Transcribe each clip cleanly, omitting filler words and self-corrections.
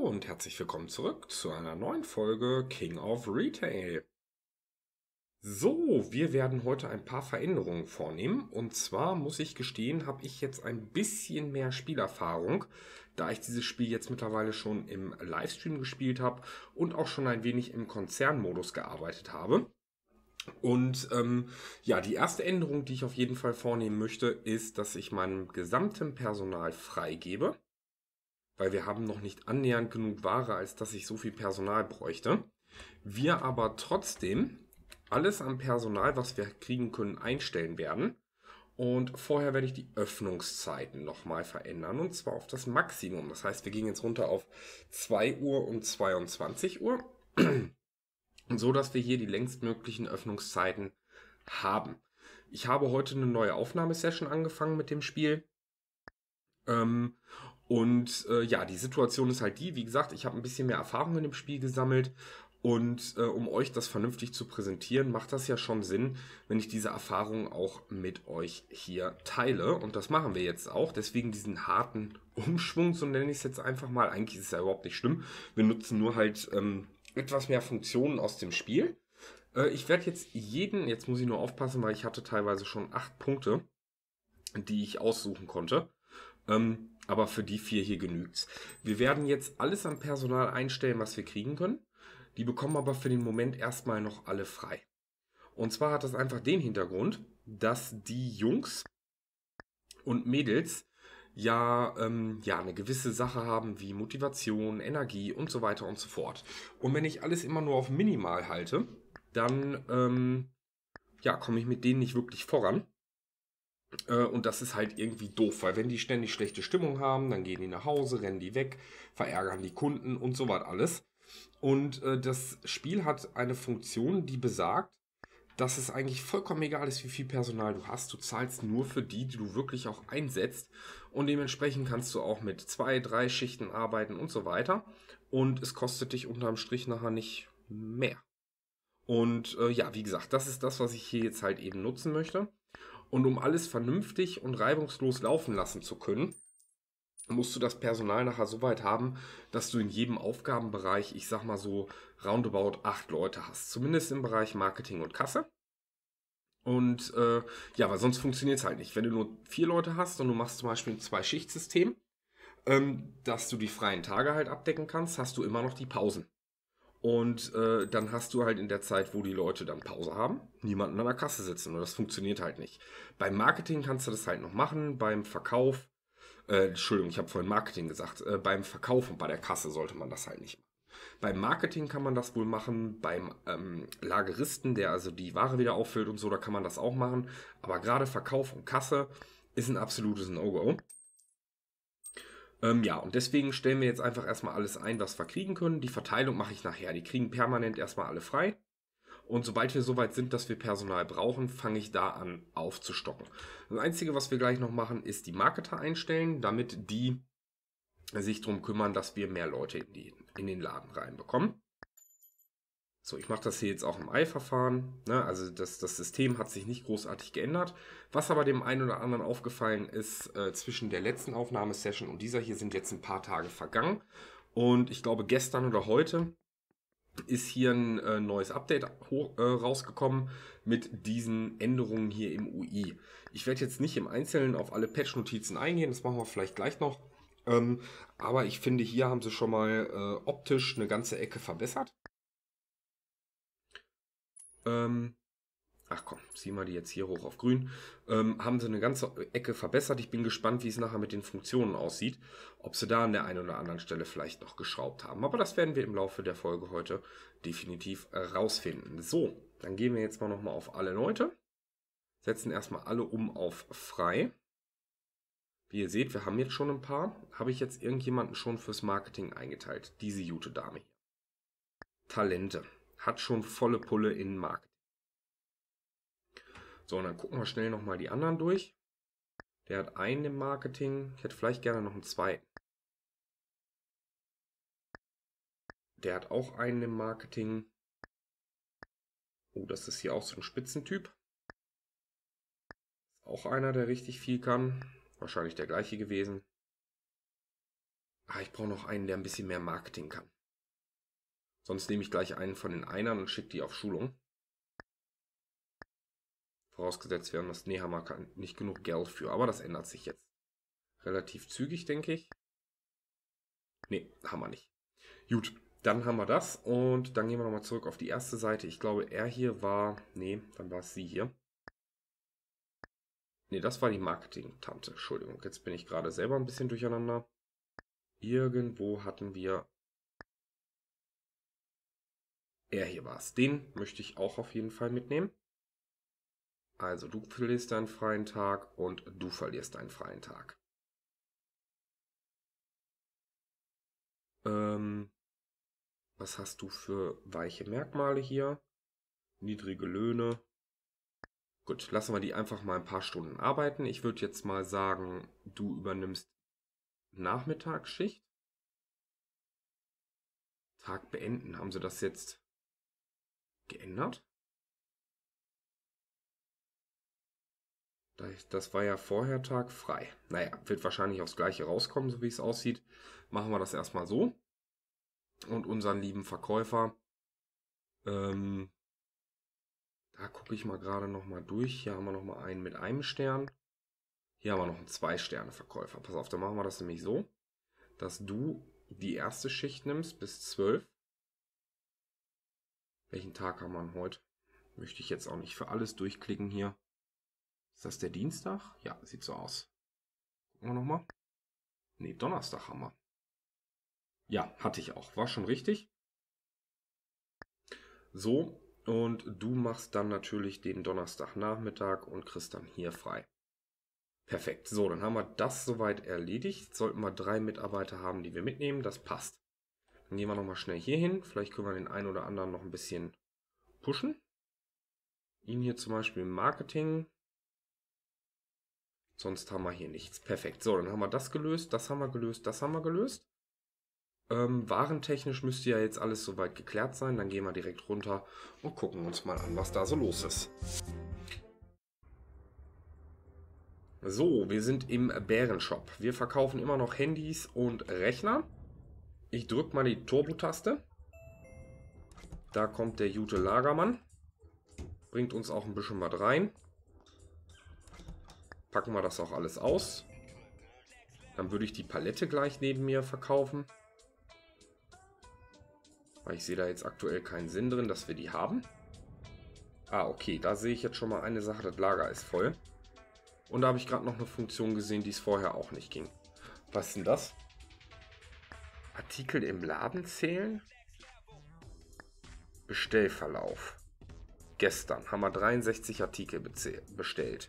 und herzlich willkommen zurück zu einer neuen Folge King of Retail. So, wir werden heute ein paar Veränderungen vornehmen. Und zwar muss ich gestehen, habe ich jetzt ein bisschen mehr Spielerfahrung, da ich dieses Spiel jetzt mittlerweile schon im Livestream gespielt habe und auch schon ein wenig im Konzernmodus gearbeitet habe. Und ja, die erste Änderung, die ich auf jeden Fall vornehmen möchte, ist, dass ich meinem gesamten Personal freigebe, weil wir haben noch nicht annähernd genug Ware, als dass ich so viel Personal bräuchte. Wir aber trotzdem alles am Personal, was wir kriegen können, einstellen werden. Und vorher werde ich die Öffnungszeiten nochmal verändern, und zwar auf das Maximum. Das heißt, wir gehen jetzt runter auf 2 Uhr und 22 Uhr, so dass wir hier die längstmöglichen Öffnungszeiten haben. Ich habe heute eine neue Aufnahmesession angefangen mit dem Spiel. Ja, die Situation ist halt die, wie gesagt, ich habe ein bisschen mehr Erfahrung in dem Spiel gesammelt und um euch das vernünftig zu präsentieren, macht das ja schon Sinn, wenn ich diese Erfahrung auch mit euch hier teile, und das machen wir jetzt auch, deswegen diesen harten Umschwung, so nenne ich es jetzt einfach mal. Eigentlich ist es ja überhaupt nicht schlimm, wir nutzen nur halt etwas mehr Funktionen aus dem Spiel. Ich werde jetzt muss ich nur aufpassen, weil ich hatte teilweise schon 8 Punkte, die ich aussuchen konnte. Aber für die 4 hier genügt's. Wir werden jetzt alles am Personal einstellen, was wir kriegen können. Die bekommen aber für den Moment erstmal noch alle frei. Und zwar hat das einfach den Hintergrund, dass die Jungs und Mädels ja eine gewisse Sache haben wie Motivation, Energie und so weiter und so fort. Und wenn ich alles immer nur auf Minimal halte, dann ja, komme ich mit denen nicht wirklich voran. Und das ist halt irgendwie doof, weil wenn die ständig schlechte Stimmung haben, dann gehen die nach Hause, rennen die weg, verärgern die Kunden und so was alles. Und das Spiel hat eine Funktion, die besagt, dass es eigentlich vollkommen egal ist, wie viel Personal du hast. Du zahlst nur für die, die du wirklich auch einsetzt. Und dementsprechend kannst du auch mit 2, 3 Schichten arbeiten und so weiter. Und es kostet dich unterm Strich nachher nicht mehr. Und ja, wie gesagt, das ist das, was ich hier jetzt halt eben nutzen möchte. Und um alles vernünftig und reibungslos laufen lassen zu können, musst du das Personal nachher so weit haben, dass du in jedem Aufgabenbereich, ich sag mal so, roundabout 8 Leute hast. Zumindest im Bereich Marketing und Kasse. Und ja, weil sonst funktioniert es halt nicht. Wenn du nur 4 Leute hast und du machst zum Beispiel ein 2-Schicht-System, dass du die freien Tage halt abdecken kannst, hast du immer noch die Pausen. Und dann hast du halt in der Zeit, wo die Leute dann Pause haben, niemanden an der Kasse sitzen. Und das funktioniert halt nicht. Beim Marketing kannst du das halt noch machen. Beim Verkauf, Entschuldigung, ich habe vorhin Marketing gesagt. Beim Verkauf und bei der Kasse sollte man das halt nicht machen. Beim Marketing kann man das wohl machen. Beim Lageristen, der also die Ware wieder auffüllt und so, da kann man das auch machen. Aber gerade Verkauf und Kasse ist ein absolutes No-Go. Ja, und deswegen stellen wir jetzt einfach erstmal alles ein, was wir kriegen können. Die Verteilung mache ich nachher. Die kriegen permanent erstmal alle frei. Und sobald wir soweit sind, dass wir Personal brauchen, fange ich da an aufzustocken. Das Einzige, was wir gleich noch machen, ist die Marketer einstellen, damit die sich darum kümmern, dass wir mehr Leute in den Laden reinbekommen. So, ich mache das hier jetzt auch im Eilverfahren. Ne? Also das System hat sich nicht großartig geändert. Was aber dem einen oder anderen aufgefallen ist, zwischen der letzten Aufnahmesession und dieser hier sind jetzt ein paar Tage vergangen. Und ich glaube, gestern oder heute ist hier ein neues Update rausgekommen mit diesen Änderungen hier im UI. Ich werde jetzt nicht im Einzelnen auf alle Patch-Notizen eingehen, das machen wir vielleicht gleich noch. Aber ich finde, hier haben sie schon mal optisch eine ganze Ecke verbessert. Ach komm, ziehen wir die jetzt hier hoch auf grün. Haben sie eine ganze Ecke verbessert. Ich bin gespannt, wie es nachher mit den Funktionen aussieht. Ob sie da an der einen oder anderen Stelle vielleicht noch geschraubt haben. Aber das werden wir im Laufe der Folge heute definitiv rausfinden. So, dann gehen wir jetzt mal nochmal auf alle Leute. Setzen erstmal alle um auf frei. Wie ihr seht, wir haben jetzt schon ein paar. Habe ich jetzt irgendjemanden schon fürs Marketing eingeteilt? Diese gute Dame hier. Talente. Hat schon volle Pulle in Marketing. So, und dann gucken wir schnell nochmal die anderen durch. Der hat einen im Marketing. Ich hätte vielleicht gerne noch einen zweiten. Der hat auch einen im Marketing. Oh, das ist hier auch so ein Spitzentyp. Auch einer, der richtig viel kann. Wahrscheinlich der gleiche gewesen. Ah, ich brauche noch einen, der ein bisschen mehr Marketing kann. Sonst nehme ich gleich einen von den Einern und schicke die auf Schulung. Vorausgesetzt, wir haben das Nehammer nicht genug Geld für, aber das ändert sich jetzt. Relativ zügig, denke ich. Ne, haben wir nicht. Gut, dann haben wir das und dann gehen wir nochmal zurück auf die erste Seite. Ich glaube, er hier war... Ne, dann war es sie hier. Ne, das war die Marketing-Tante. Entschuldigung, jetzt bin ich gerade selber ein bisschen durcheinander. Irgendwo hatten wir... Er hier war es. Den möchte ich auch auf jeden Fall mitnehmen. Also, du verlierst deinen freien Tag und du verlierst deinen freien Tag. Was hast du für weiche Merkmale hier? Niedrige Löhne. Gut, lassen wir die einfach mal ein paar Stunden arbeiten. Ich würde jetzt mal sagen, du übernimmst Nachmittagsschicht. Tag beenden. Haben sie das jetzt geändert? Das war ja vorher Tag frei. Naja, wird wahrscheinlich aufs Gleiche rauskommen, so wie es aussieht. Machen wir das erstmal so. Und unseren lieben Verkäufer, da gucke ich mal gerade nochmal durch. Hier haben wir nochmal einen mit einem Stern. Hier haben wir noch einen 2-Sterne-Verkäufer. Pass auf, dann machen wir das nämlich so, dass du die erste Schicht nimmst bis 12. Welchen Tag haben wir denn heute? Möchte ich jetzt auch nicht für alles durchklicken hier. Ist das der Dienstag? Ja, sieht so aus. Gucken wir nochmal. Ne, Donnerstag haben wir. Ja, hatte ich auch. War schon richtig. So, und du machst dann natürlich den Donnerstagnachmittag und kriegst dann hier frei. Perfekt. So, dann haben wir das soweit erledigt. Sollten wir 3 Mitarbeiter haben, die wir mitnehmen. Das passt. Dann gehen wir nochmal schnell hier hin. Vielleicht können wir den einen oder anderen noch ein bisschen pushen. Ihn hier zum Beispiel im Marketing. Sonst haben wir hier nichts. Perfekt. So, dann haben wir das gelöst. Das haben wir gelöst. Das haben wir gelöst. Warentechnisch müsste ja jetzt alles soweit geklärt sein. Dann gehen wir direkt runter und gucken uns mal an, was da so los ist. So, wir sind im Bärenshop. Wir verkaufen immer noch Handys und Rechner. Ich drücke mal die Turbo-Taste. Da kommt der gute Lagermann. Bringt uns auch ein bisschen was rein. Packen wir das auch alles aus. Dann würde ich die Palette gleich neben mir verkaufen. Weil ich sehe da jetzt aktuell keinen Sinn drin, dass wir die haben. Ah, okay, da sehe ich jetzt schon mal eine Sache, das Lager ist voll. Und da habe ich gerade noch eine Funktion gesehen, die es vorher auch nicht ging. Was ist denn das? Artikel im Laden zählen? Bestellverlauf. Gestern haben wir 63 Artikel bestellt.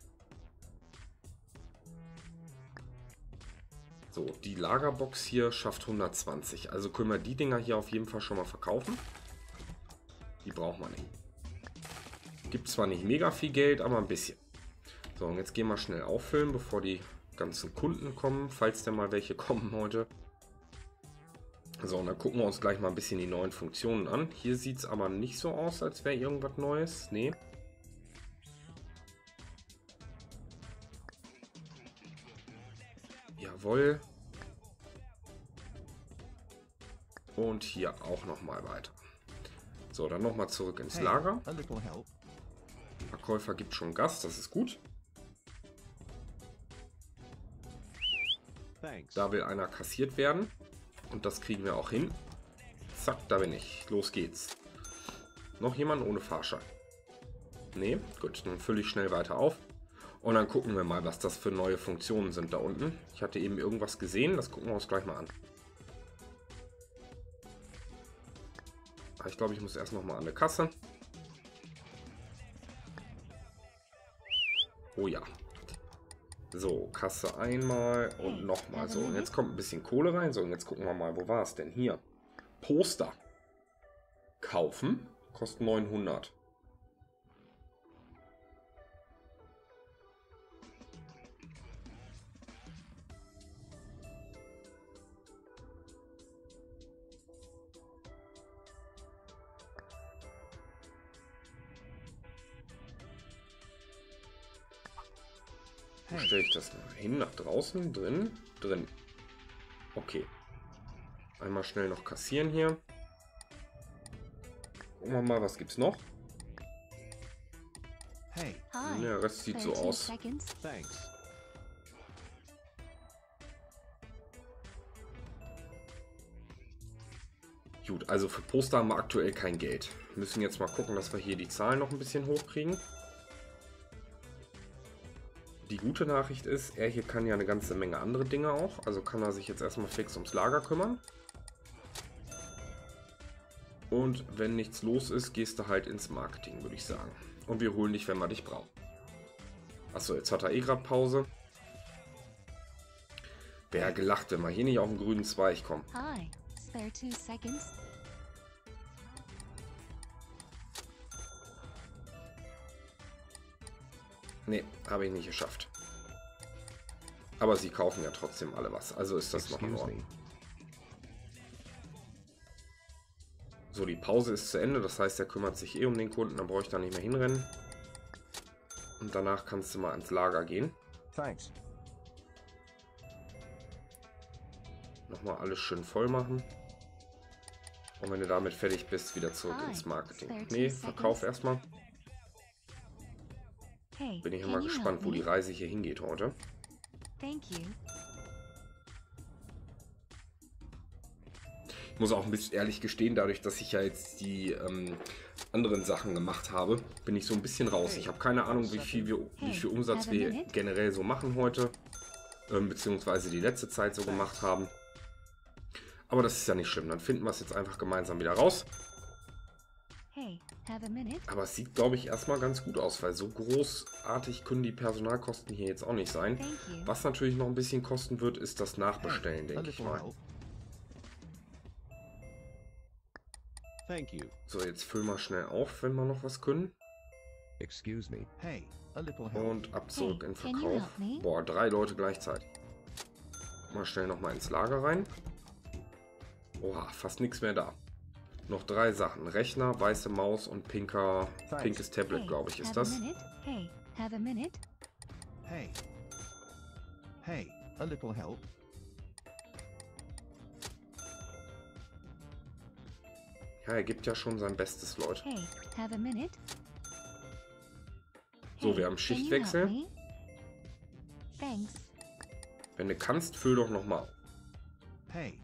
So, die Lagerbox hier schafft 120. Also können wir die Dinger hier auf jeden Fall schon mal verkaufen. Die brauchen wir nicht. Gibt zwar nicht mega viel Geld, aber ein bisschen. So, und jetzt gehen wir schnell auffüllen, bevor die ganzen Kunden kommen, falls denn mal welche kommen heute. So, und dann gucken wir uns gleich mal ein bisschen die neuen Funktionen an. Hier sieht es aber nicht so aus, als wäre irgendwas Neues. Nee. Jawohl. Und hier auch nochmal weiter. So, dann nochmal zurück ins Lager. Verkäufer gibt schon Gas, das ist gut. Da will einer kassiert werden. Und das kriegen wir auch hin. Zack, da bin ich. Los geht's. Noch jemand ohne Fahrschein? Nee, gut, dann fülle ich schnell weiter auf. Und dann gucken wir mal, was das für neue Funktionen sind da unten. Ich hatte eben irgendwas gesehen, das gucken wir uns gleich mal an. Ich glaube, ich muss erst noch mal an eine Kasse. Oh ja. So, Kasse einmal und nochmal. So, und jetzt kommt ein bisschen Kohle rein. So, und jetzt gucken wir mal, wo war es denn? Hier. Poster. Kaufen. Kostet 900. Wo stelle ich das mal hin? Nach draußen? Drin? Drin. Okay. Einmal schnell noch kassieren hier. Gucken wir mal, was gibt's noch? Hey, Der Rest sieht so aus. thanks. Gut, also für Poster haben wir aktuell kein Geld. Wir müssen jetzt mal gucken, dass wir hier die Zahlen noch ein bisschen hochkriegen. Die gute Nachricht ist, er hier kann ja eine ganze Menge andere Dinge auch. Also kann er sich jetzt erstmal fix ums Lager kümmern. Und wenn nichts los ist, gehst du halt ins Marketing, würde ich sagen. Und wir holen dich, wenn wir dich brauchen. Achso, jetzt hat er eh gerade Pause. Wäre gelacht, wenn wir hier nicht auf den grünen Zweig kommen. Hi, spare 2 seconds. Nee, habe ich nicht geschafft. Aber sie kaufen ja trotzdem alle was. Also ist das noch in Ordnung. So, die Pause ist zu Ende. Das heißt, er kümmert sich eh um den Kunden. Dann brauche ich da nicht mehr hinrennen. Und danach kannst du mal ans Lager gehen. Thanks. Nochmal alles schön voll machen. Und wenn du damit fertig bist, wieder zurück ins Marketing. Nee, verkauf erstmal. Hey, Bin ich can mal you gespannt, help wo die me? Reise hier hingeht heute. Thank you. Ich muss auch ein bisschen ehrlich gestehen, dadurch, dass ich ja jetzt die anderen Sachen gemacht habe, bin ich so ein bisschen raus. Ich habe keine Ahnung, wie viel Umsatz wir generell so machen heute, beziehungsweise die letzte Zeit so gemacht haben. Aber das ist ja nicht schlimm, dann finden wir es jetzt einfach gemeinsam wieder raus. Hey, have a minute? Aber es sieht, glaube ich, erstmal ganz gut aus, weil so großartig können die Personalkosten hier jetzt auch nicht sein. Thank you. Was natürlich noch ein bisschen kosten wird, ist das Nachbestellen, denke ich mal. Thank you. So, jetzt füllen wir schnell auf, wenn wir noch was können. Excuse me. Hey, a little help. Und ab zurück in Can you Verkauf. help me? Boah, 3 Leute gleichzeitig. Mal schnell nochmal ins Lager rein. Oha, fast nichts mehr da. Noch 3 Sachen. Rechner, weiße Maus und pinkes Tablet, Hey, glaube ich, ist have a das. minute? Hey, have a minute? Hey. Hey, a little help. Ja, er gibt ja schon sein Bestes, Leute. Hey, have a minute? So, Hey, wir haben can you help Schichtwechsel. me? Thanks. Wenn du kannst, füll doch nochmal auf. Hey.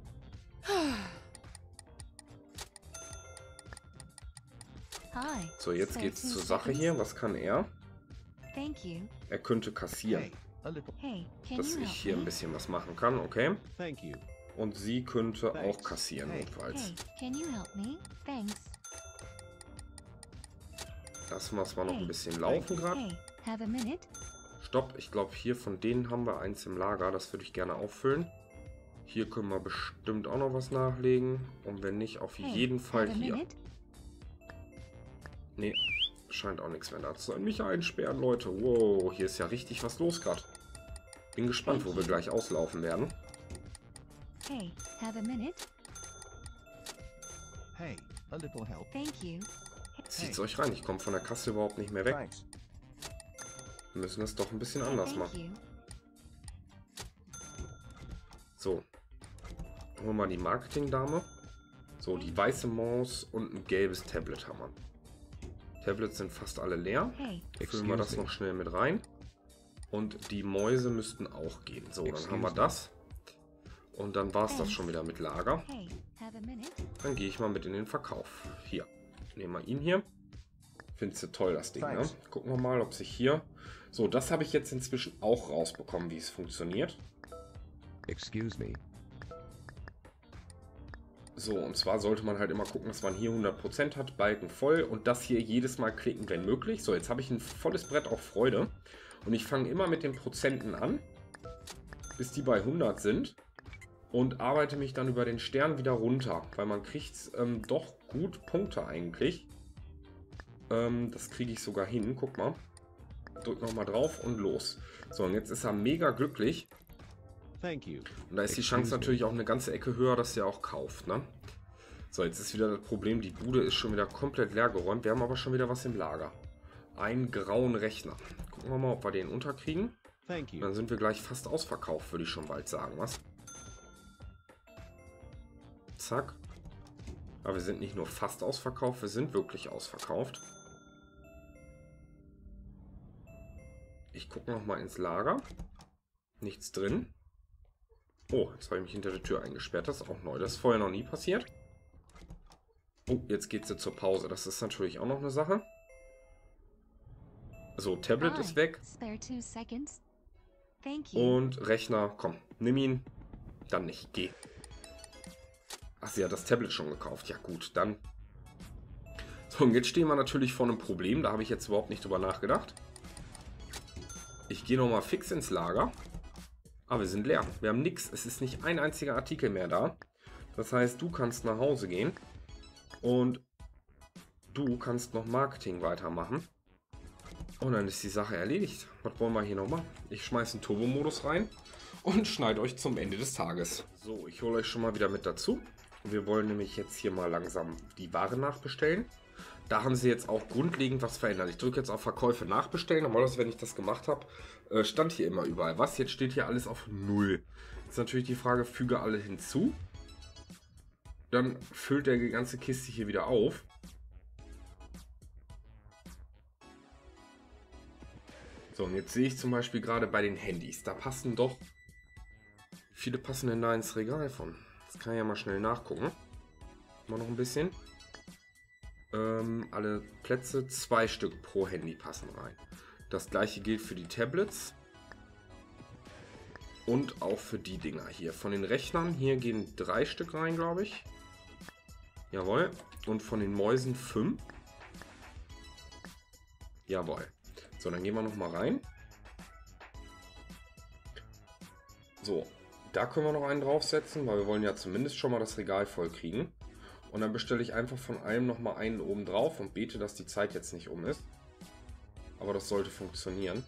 Hi. So, jetzt spare geht's 2 zur Sache seconds? hier. Was kann er? Thank you. Er könnte kassieren, Hey, a little. Hey, can dass you ich help hier ein me? bisschen was machen kann, okay? Thank you. Und sie könnte auch Thanks. kassieren, Hey. notfalls. Hey, can you help me? Thanks. Lassen wir es mal noch ein Hey. bisschen laufen gerade. Hey, have a minute? Stopp, ich glaube hier von denen haben wir eins im Lager, das würde ich gerne auffüllen. Hier können wir bestimmt auch noch was nachlegen. Und wenn nicht, auf Hey, jeden Fall have a hier. minute? Nee, scheint auch nichts mehr da zu sein. Mich einsperren, Leute. Wow, hier ist ja richtig was los gerade. Bin gespannt, wo wir gleich auslaufen werden. Hey, have a minute? Hey, a little help. Thank you. Zieht's euch rein, ich komme von der Kasse überhaupt nicht mehr weg. Thanks. Wir müssen das doch ein bisschen anders Thank machen. you. So. Holen wir mal die Marketingdame. So, die weiße Maus und ein gelbes Tablet haben wir. Tablets sind fast alle leer. Hey, Füllen wir das Excuse me. noch schnell mit rein. Und die Mäuse müssten auch gehen. So, dann haben wir Excuse me. das. Und dann war es das schon wieder mit Lager. hey, have a minute? Dann gehe ich mal mit in den Verkauf. Hier, nehmen wir ihn hier. Findest du toll, das Ding, ne? Thanks. Gucken wir mal, ob sich hier... So, das habe ich jetzt inzwischen auch rausbekommen, wie es funktioniert. Excuse me. So, und zwar sollte man halt immer gucken, dass man hier 100% hat, Balken voll und das hier jedes Mal klicken, wenn möglich. So, jetzt habe ich ein volles Brett auf Freude und ich fange immer mit den Prozenten an, bis die bei 100 sind und arbeite mich dann über den Stern wieder runter, weil man kriegt doch gut Punkte eigentlich. Das kriege ich sogar hin, guck mal. Drück nochmal drauf und los. So, und jetzt ist er mega glücklich. Thank you. Und da ist die Chance natürlich auch eine ganze Ecke höher, dass er auch kauft, ne? So, jetzt ist wieder das Problem, die Bude ist schon wieder komplett leer geräumt. Wir haben aber schon wieder was im Lager. Einen grauen Rechner. Gucken wir mal, ob wir den unterkriegen. Thank you. Dann sind wir gleich fast ausverkauft, würde ich schon bald sagen, was? Zack. Aber wir sind nicht nur fast ausverkauft, wir sind wirklich ausverkauft. Ich gucke nochmal ins Lager. Nichts drin. Oh, jetzt habe ich mich hinter der Tür eingesperrt. Das ist auch neu. Das ist vorher noch nie passiert. Oh, jetzt geht sie zur Pause. Das ist natürlich auch noch eine Sache. So, Tablet ist weg. Spare 2 seconds. Thank you. Und Rechner, komm, nimm ihn. Dann nicht, geh. Ach, sie hat das Tablet schon gekauft. Ja gut, dann. So, und jetzt stehen wir natürlich vor einem Problem. Da habe ich jetzt überhaupt nicht drüber nachgedacht. Ich gehe nochmal fix ins Lager. Aber wir sind leer. Wir haben nichts. Es ist nicht ein einziger Artikel mehr da. Das heißt, du kannst nach Hause gehen. Und du kannst noch Marketing weitermachen. Und dann ist die Sache erledigt. Was wollen wir hier nochmal? Ich schmeiße einen Turbo-Modus rein und schneide euch zum Ende des Tages. So, ich hole euch schon mal wieder mit dazu. Wir wollen nämlich jetzt hier mal langsam die Ware nachbestellen. Da haben sie jetzt auch grundlegend was verändert. Ich drücke jetzt auf Verkäufe nachbestellen. Normalerweise, wenn ich das gemacht habe, stand hier immer überall was. Jetzt steht hier alles auf 0. Jetzt ist natürlich die Frage, füge alle hinzu. Dann füllt der ganze Kiste hier wieder auf. So, und jetzt sehe ich zum Beispiel gerade bei den Handys, da passen doch... Wie viele passen denn da ins Regal von? Das kann ich ja mal schnell nachgucken. Mal noch ein bisschen. Alle Plätze, 2 Stück pro Handy passen rein. Das gleiche gilt für die Tablets. Und auch für die Dinger hier. Von den Rechnern, hier gehen 3 Stück rein, glaube ich. Jawohl. Und von den Mäusen 5. Jawohl. So, dann gehen wir noch mal rein. So, da können wir noch einen draufsetzen, weil wir wollen ja zumindest schon mal das Regal voll kriegen. Und dann bestelle ich einfach von allem noch mal einen oben drauf und bete, dass die Zeit jetzt nicht um ist. Aber das sollte funktionieren.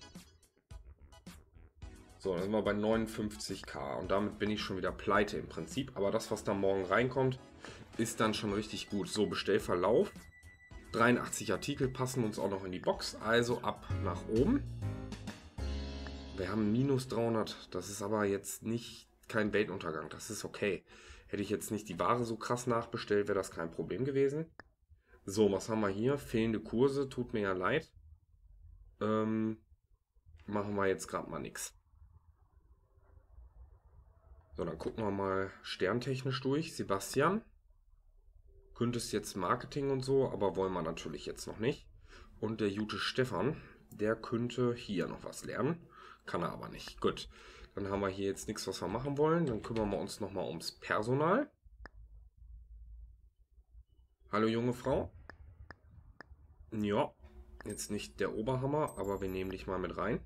So, dann sind wir bei 59k und damit bin ich schon wieder pleite im Prinzip. Aber das, was da morgen reinkommt, ist dann schon richtig gut. So, Bestellverlauf. 83 Artikel passen uns auch noch in die Box, also ab nach oben. Wir haben minus 300, das ist aber jetzt nicht kein Weltuntergang, das ist okay. Hätte ich jetzt nicht die Ware so krass nachbestellt, wäre das kein Problem gewesen. So, was haben wir hier? Fehlende Kurse, tut mir ja leid. Machen wir jetzt gerade mal nichts. So, dann gucken wir mal sterntechnisch durch. Sebastian. Könntest jetzt Marketing und so, aber wollen wir natürlich jetzt noch nicht. Und der gute Stefan, der könnte hier noch was lernen. Kann er aber nicht. Gut, dann haben wir hier jetzt nichts, was wir machen wollen. Dann kümmern wir uns nochmal ums Personal. Hallo junge Frau. Ja, jetzt nicht der Oberhammer, aber wir nehmen dich mal mit rein.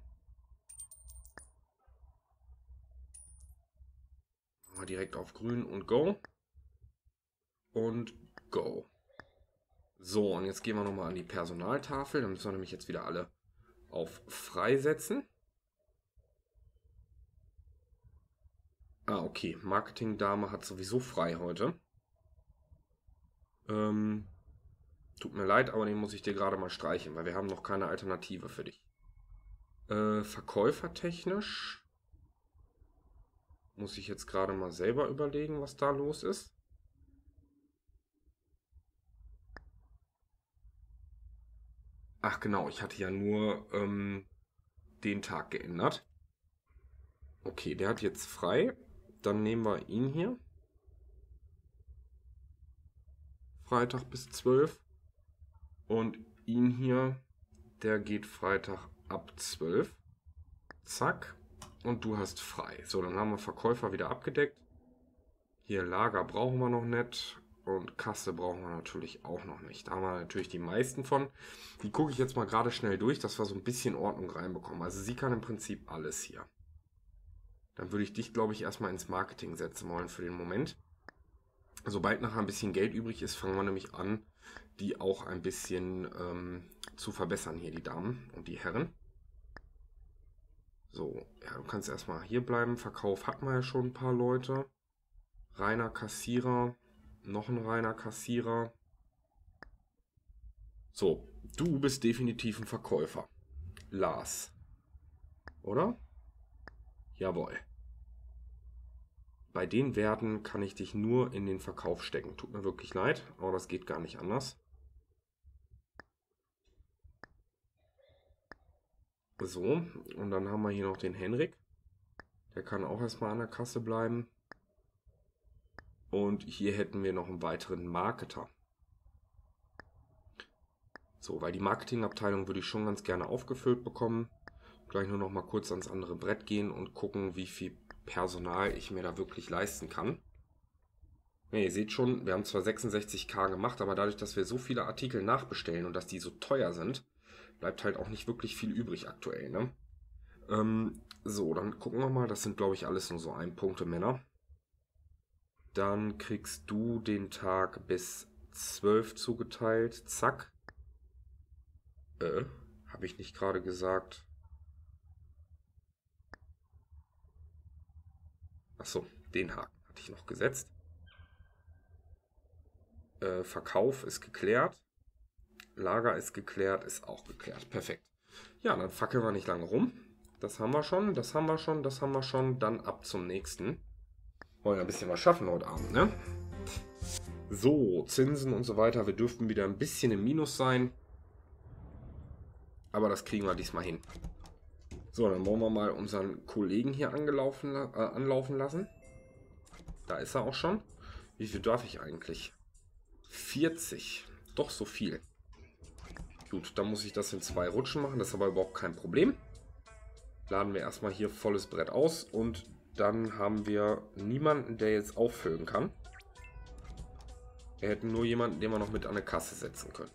Mal direkt auf grün und go. Und go. So, und jetzt gehen wir nochmal an die Personaltafel. Dann müssen wir nämlich jetzt wieder alle auf frei setzen. Ah, okay. Marketing-Dame hat sowieso frei heute. Tut mir leid, aber den muss ich dir gerade mal streichen, weil wir haben noch keine Alternative für dich. Verkäufertechnisch muss ich jetzt gerade mal selber überlegen, was da los ist. Ach genau, ich hatte ja nur den Tag geändert. Okay, der hat jetzt frei. Dann nehmen wir ihn hier. Freitag bis 12. Und ihn hier, der geht Freitag ab 12. Zack. Und du hast frei. So, dann haben wir Verkäufer wieder abgedeckt. Hier Lager brauchen wir noch nicht. Und Kasse brauchen wir natürlich auch noch nicht. Da haben wir natürlich die meisten von. Die gucke ich jetzt mal gerade schnell durch, dass wir so ein bisschen Ordnung reinbekommen. Also sie kann im Prinzip alles hier. Dann würde ich dich, glaube ich, erstmal ins Marketing setzen wollen für den Moment. Sobald nachher ein bisschen Geld übrig ist, fangen wir nämlich an, die auch ein bisschen zu verbessern hier, die Damen und die Herren. So, ja, du kannst erstmal hier bleiben. Verkauf hatten wir ja schon ein paar Leute. Reiner Kassierer. Noch ein reiner Kassierer. So, du bist definitiv ein Verkäufer. Lars. Oder? Jawohl. bei den Werten kann ich dich nur in den Verkauf stecken. Tut mir wirklich leid, aber das geht gar nicht anders. So, und dann haben wir hier noch den Henrik. Der kann auch erstmal an der Kasse bleiben. Und hier hätten wir noch einen weiteren Marketer. So, weil die Marketingabteilung würde ich schon ganz gerne aufgefüllt bekommen. Gleich nur noch mal kurz ans andere Brett gehen und gucken, wie viel Personal ich mir da wirklich leisten kann. Ja, ihr seht schon, wir haben zwar 66.000 gemacht, aber dadurch, dass wir so viele Artikel nachbestellen und dass die so teuer sind, bleibt halt auch nicht wirklich viel übrig aktuell, ne? So, dann gucken wir mal. Das sind, glaube ich, alles nur so 1 Punkte Männer. Dann kriegst du den Tag bis 12 zugeteilt. Zack. Habe ich nicht gerade gesagt? Achso, den Haken hatte ich noch gesetzt. Verkauf ist geklärt. Lager ist geklärt, ist auch geklärt. Perfekt. Ja, dann fackeln wir nicht lange rum. Das haben wir schon, das haben wir schon, das haben wir schon. Dann ab zum nächsten. Wollen wir ein bisschen was schaffen heute Abend, ne? So, Zinsen und so weiter. Wir dürften wieder ein bisschen im Minus sein. Aber das kriegen wir diesmal hin. So, dann wollen wir mal unseren Kollegen hier anlaufen lassen. Da ist er auch schon. Wie viel darf ich eigentlich? 40. Doch so viel. Gut, dann muss ich das in 2 Rutschen machen. Das ist aber überhaupt kein Problem. Laden wir erstmal hier volles Brett aus. Und dann haben wir niemanden, der jetzt auffüllen kann. Wir hätten nur jemanden, den wir noch mit an eine Kasse setzen können.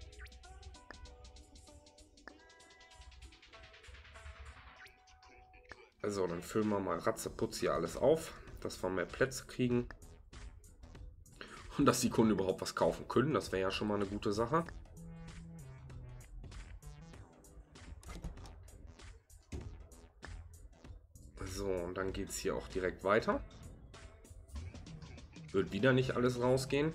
Also, dann füllen wir mal ratzeputz hier alles auf, dass wir mehr Plätze kriegen. Und dass die Kunden überhaupt was kaufen können, das wäre ja schon mal eine gute Sache. So, und dann geht es hier auch direkt weiter. Wird wieder nicht alles rausgehen.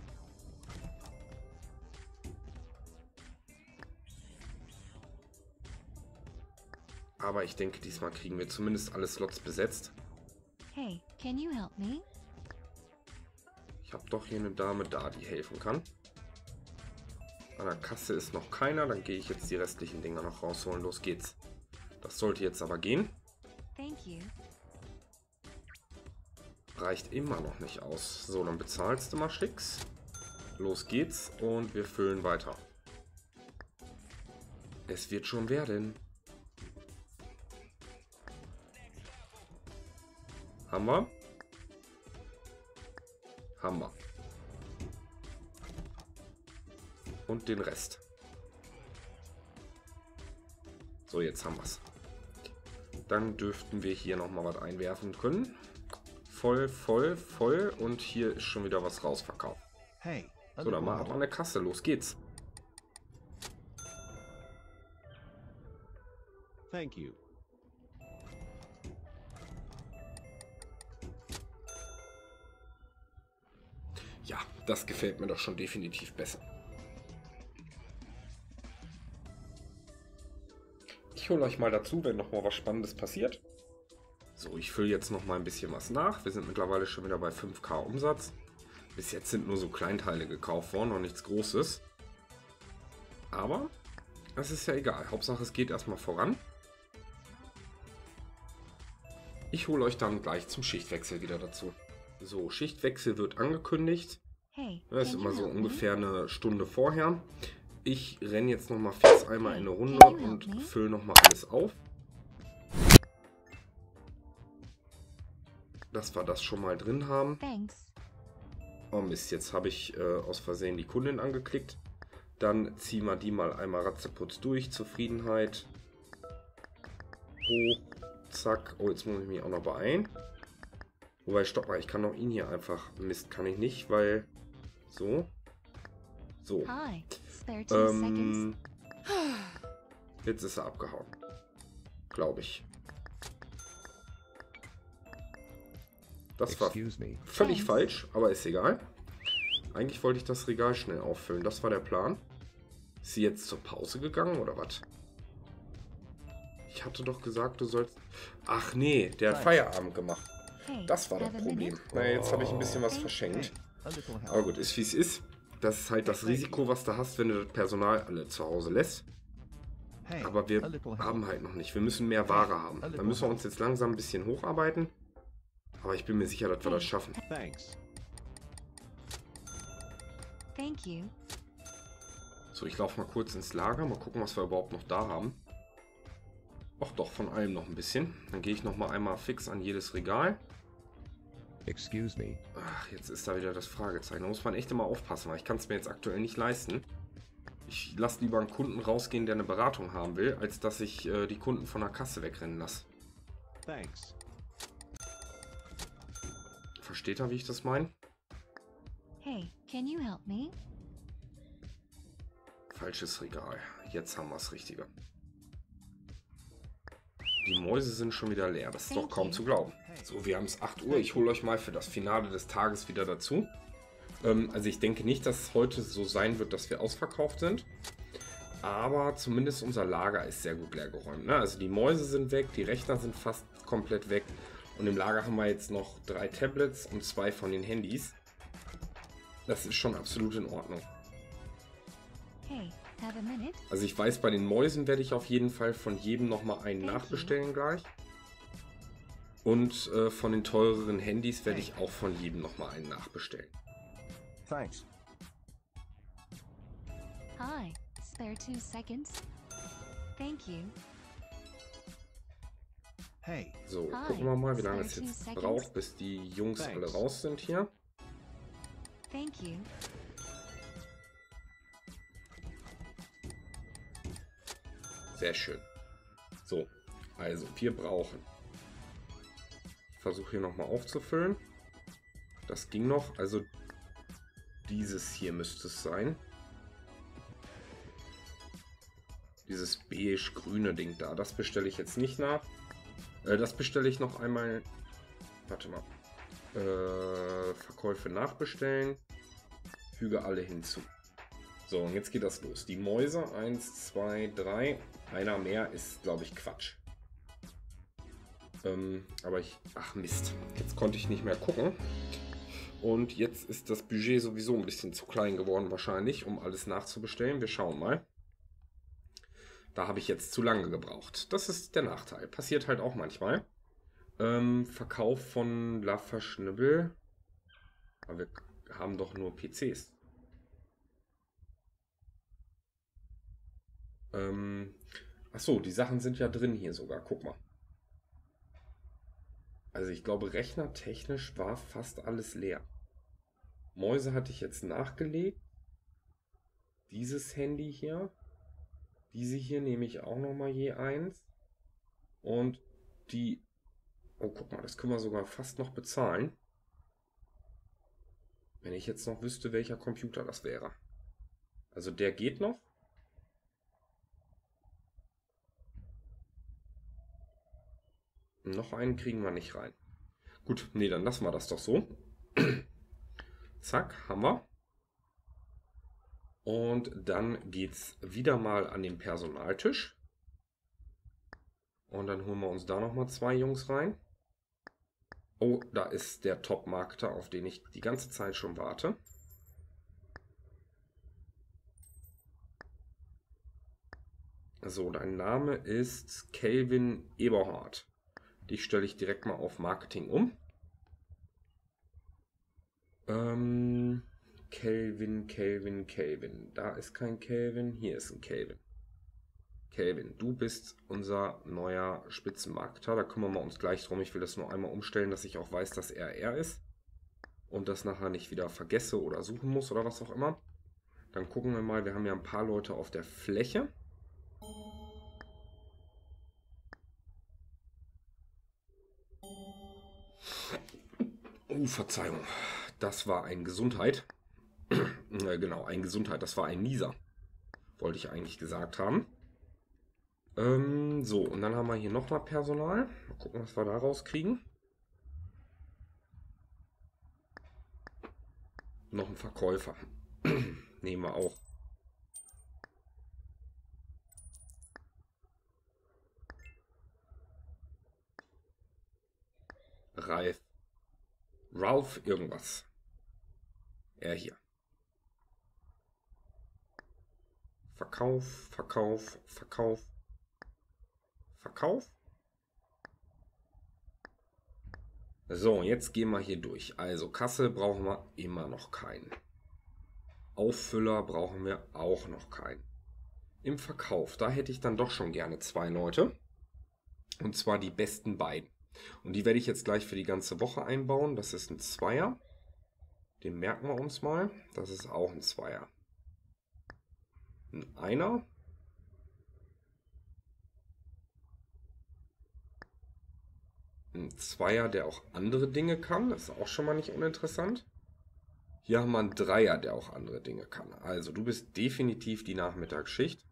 Aber ich denke, diesmal kriegen wir zumindest alle Slots besetzt. Hey, can you help me? Ich habe doch hier eine Dame da, die helfen kann. An der Kasse ist noch keiner, dann gehe ich jetzt die restlichen Dinger noch rausholen. Los geht's. Das sollte jetzt aber gehen. Thank you. Reicht immer noch nicht aus. So, dann bezahlst du mal Schicks. Los geht's und wir füllen weiter. Es wird schon werden. Haben wir? Haben wir. Und den Rest. So, jetzt haben wir es. Dann dürften wir hier nochmal was einwerfen können. Voll, voll, voll. Und hier ist schon wieder was rausverkauft. Hey, So, dann mal ab an der Kasse. Los geht's. Thank you. Ja, das gefällt mir doch schon definitiv besser. Ich hole euch mal dazu, wenn noch mal was Spannendes passiert. So, ich fülle jetzt noch mal ein bisschen was nach. Wir sind mittlerweile schon wieder bei 5.000 Umsatz. Bis jetzt sind nur so Kleinteile gekauft worden, noch nichts Großes. Aber das ist ja egal. Hauptsache es geht erstmal voran. Ich hole euch dann gleich zum Schichtwechsel wieder dazu. So, Schichtwechsel wird angekündigt. Hey, Das ist can immer you so help me? ungefähr eine Stunde vorher. Ich renne jetzt noch mal fix einmal in eine Runde und fülle noch mal alles auf. Dass wir das schon mal drin haben. Thanks. Oh Mist, jetzt habe ich aus Versehen die Kundin angeklickt. Dann ziehen wir die mal einmal ratzeputz durch. Zufriedenheit. Hoch. Zack. Oh, jetzt muss ich mich auch noch beeilen. Wobei, stopp mal, ich kann doch ihn hier einfach... Mist, kann ich nicht, weil... So. So. Hi. Spare 2 seconds. Jetzt ist er abgehauen. Glaube ich. Das war Excuse me. völlig falsch, aber ist egal. Eigentlich wollte ich das Regal schnell auffüllen. Das war der Plan. Ist sie jetzt zur Pause gegangen oder was? Ich hatte doch gesagt, du sollst... Ach nee, der hat Feierabend gemacht. Hey, Das war das have a Problem. minute? Na, jetzt habe ich ein bisschen was verschenkt. A little help. Aber gut, ist wie es ist. Das ist halt das Risiko, was du hast, wenn du das Personal alle zu Hause lässt. Hey, Aber wir a little help. haben halt noch nicht. Wir müssen mehr Ware haben. Da müssen wir uns jetzt langsam ein bisschen hocharbeiten. Aber ich bin mir sicher, dass wir das schaffen. Thanks. Thank you. So, ich laufe mal kurz ins Lager. Mal gucken, was wir überhaupt noch da haben. Ach doch, von allem noch ein bisschen. Dann gehe ich noch mal einmal fix an jedes Regal. Excuse me. Ach, jetzt ist da wieder das Fragezeichen. Da muss man echt immer aufpassen, weil ich kann es mir jetzt aktuell nicht leisten. Ich lasse lieber einen Kunden rausgehen, der eine Beratung haben will, als dass ich die Kunden von der Kasse wegrennen lasse. Thanks. Versteht er, wie ich das meine? Hey, can you help me? Falsches Regal. Jetzt haben wir das Richtige. Die Mäuse sind schon wieder leer. Das ist doch kaum zu glauben. So, wir haben es 8 Uhr. Ich hole euch mal für das Finale des Tages wieder dazu. Also ich denke nicht, dass es heute so sein wird, dass wir ausverkauft sind. Aber zumindest unser Lager ist sehr gut leer geräumt. Ne? Also die Mäuse sind weg, die Rechner sind fast komplett weg. Und im Lager haben wir jetzt noch 3 Tablets und 2 von den Handys. Das ist schon absolut in Ordnung. Hey, have a minute? Also ich weiß, bei den Mäusen werde ich auf jeden Fall von jedem nochmal einen nachbestellen gleich. Und von den teureren Handys werde ich auch von jedem nochmal einen nachbestellen. Thanks. Hi, spare 2 seconds? Thank you. Hey, So, Hi, gucken wir mal, wie lange es spare 2 jetzt seconds? braucht, bis die Jungs Thanks. alle raus sind hier. Thank you. Sehr schön. So, also wir brauchen. Ich versuche hier nochmal aufzufüllen. Das ging noch, also dieses hier müsste es sein. Dieses beige-grüne Ding da, das bestelle ich jetzt nicht nach. Das bestelle ich noch einmal. Warte mal. Verkäufe nachbestellen. Füge alle hinzu. So, und jetzt geht das los. Die Mäuse, 1, 2, 3. Einer mehr ist, glaube ich, Quatsch. Aber ich... Ach Mist. Jetzt konnte ich nicht mehr gucken. Und jetzt ist das Budget sowieso ein bisschen zu klein geworden wahrscheinlich, um alles nachzubestellen. Wir schauen mal. Da habe ich jetzt zu lange gebraucht. Das ist der Nachteil. Passiert halt auch manchmal. Verkauf von La Fashionable. Aber wir haben doch nur PCs. Achso, die Sachen sind ja drin hier sogar. Guck mal. Also ich glaube, rechnertechnisch war fast alles leer. Mäuse hatte ich jetzt nachgelegt. Dieses Handy hier. Diese hier nehme ich auch nochmal je eins. Und die... Oh, guck mal, das können wir sogar fast noch bezahlen. Wenn ich jetzt noch wüsste, welcher Computer das wäre. Also der geht noch. Noch einen kriegen wir nicht rein. Gut, nee, dann lassen wir das doch so. Zack, haben wir. Und dann geht's wieder mal an den Personaltisch. Und dann holen wir uns da nochmal 2 Jungs rein. Oh, da ist der Top-Marketer, auf den ich die ganze Zeit schon warte. So, dein Name ist Kelvin Eberhardt. Dich stelle ich direkt mal auf Marketing um. Kelvin. Da ist kein Kelvin, hier ist ein Kelvin. Kelvin, du bist unser neuer Spitzenmarketer. Da kümmern wir uns gleich drum. Ich will das nur einmal umstellen, dass ich auch weiß, dass er ist. Und das nachher nicht wieder vergesse oder suchen muss oder was auch immer. Dann gucken wir mal, wir haben ja ein paar Leute auf der Fläche. Oh, Verzeihung. Das war ein Gesundheit. Genau, ein Gesundheit. Das war ein Nieser. Wollte ich eigentlich gesagt haben. So, und dann haben wir hier nochmal Personal. Mal gucken, was wir da rauskriegen. Noch ein Verkäufer. Nehmen wir auch. Ralf Ralph irgendwas. Er hier. Verkauf, Verkauf, Verkauf, Verkauf. So, jetzt gehen wir hier durch. Also Kasse brauchen wir immer noch keinen. Auffüller brauchen wir auch noch keinen. Im Verkauf, da hätte ich dann doch schon gerne 2 Leute. Und zwar die besten beiden. Und die werde ich jetzt gleich für die ganze Woche einbauen. Das ist ein Zweier. Den merken wir uns mal. Das ist auch ein Zweier. Ein Einer. Ein Zweier, der auch andere Dinge kann. Das ist auch schon mal nicht uninteressant. Hier haben wir einen Dreier, der auch andere Dinge kann. Also du bist definitiv die Nachmittagsschicht.